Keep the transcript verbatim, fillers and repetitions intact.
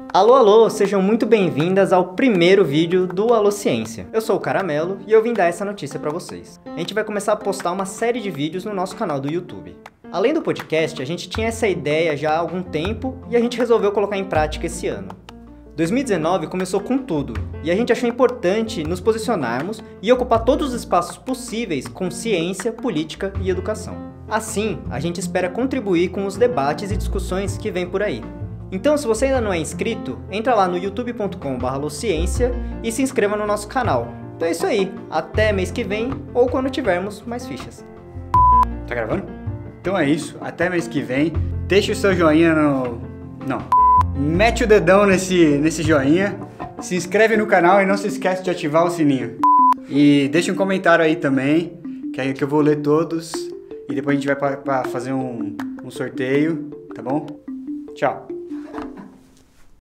Alô, alô, sejam muito bem-vindas ao primeiro vídeo do Alô Ciência. Eu sou o Caramelo e eu vim dar essa notícia pra vocês. A gente vai começar a postar uma série de vídeos no nosso canal do YouTube. Além do podcast, a gente tinha essa ideia já há algum tempo e a gente resolveu colocar em prática esse ano. dois mil e dezenove começou com tudo, e a gente achou importante nos posicionarmos e ocupar todos os espaços possíveis com ciência, política e educação. Assim, a gente espera contribuir com os debates e discussões que vêm por aí. Então, se você ainda não é inscrito, entra lá no youtube ponto com barra alociência e se inscreva no nosso canal. Então é isso aí, até mês que vem ou quando tivermos mais fichas. Tá gravando? Então é isso, até mês que vem. Deixa o seu joinha no... não. Mete o dedão nesse, nesse joinha, se inscreve no canal e não se esquece de ativar o sininho. E deixa um comentário aí também, que aí que eu vou ler todos. E depois a gente vai pra, pra fazer um, um sorteio, tá bom? Tchau!